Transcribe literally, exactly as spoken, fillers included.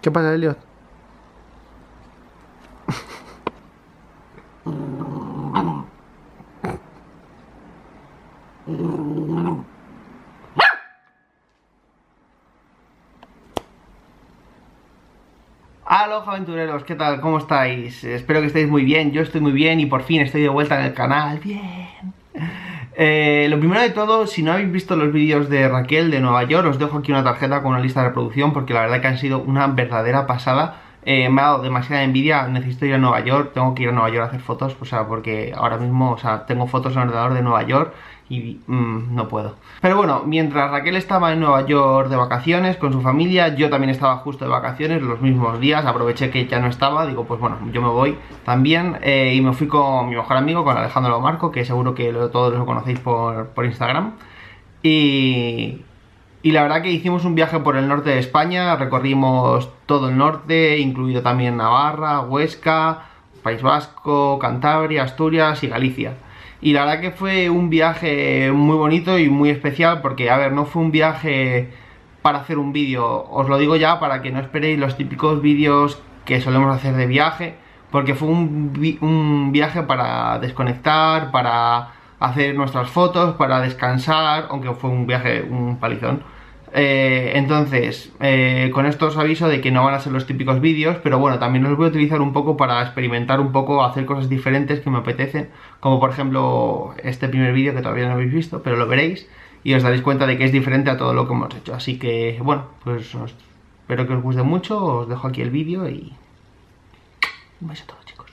¿Qué pasa, Elliot? Aloha aventureros, ¿qué tal? ¿Cómo estáis? Espero que estéis muy bien, yo estoy muy bien y por fin estoy de vuelta en el canal. ¡Bien! Eh, lo primero de todo, si no habéis visto los vídeos de Raquel de Nueva York, os dejo aquí una tarjeta con una lista de reproducción porque la verdad que han sido una verdadera pasada. Eh, me ha dado demasiada envidia, necesito ir a Nueva York, tengo que ir a Nueva York a hacer fotos, o sea, porque ahora mismo, o sea, tengo fotos en el ordenador de Nueva York y mmm, no puedo. Pero bueno, mientras Raquel estaba en Nueva York de vacaciones con su familia, yo también estaba justo de vacaciones los mismos días, aproveché que ya no estaba, digo, pues bueno, yo me voy también eh, y me fui con mi mejor amigo, con Alejandro Lomarco, que seguro que lo, todos lo conocéis por, por Instagram. Y, y la verdad que hicimos un viaje por el norte de España, recorrimos todo el norte, incluido también Navarra, Huesca, País Vasco, Cantabria, Asturias y Galicia. Y la verdad que fue un viaje muy bonito y muy especial porque, a ver, no fue un viaje para hacer un vídeo, os lo digo ya para que no esperéis los típicos vídeos que solemos hacer de viaje, porque fue un, vi un viaje para desconectar, para hacer nuestras fotos, para descansar, aunque fue un viaje, un palizón. Eh, entonces, eh, con esto os aviso de que no van a ser los típicos vídeos, pero bueno, también los voy a utilizar un poco para experimentar un poco, hacer cosas diferentes que me apetecen, como por ejemplo este primer vídeo que todavía no habéis visto, pero lo veréis y os daréis cuenta de que es diferente a todo lo que hemos hecho. Así que, bueno, pues os, espero que os guste mucho, os dejo aquí el vídeo y un beso a todos, chicos.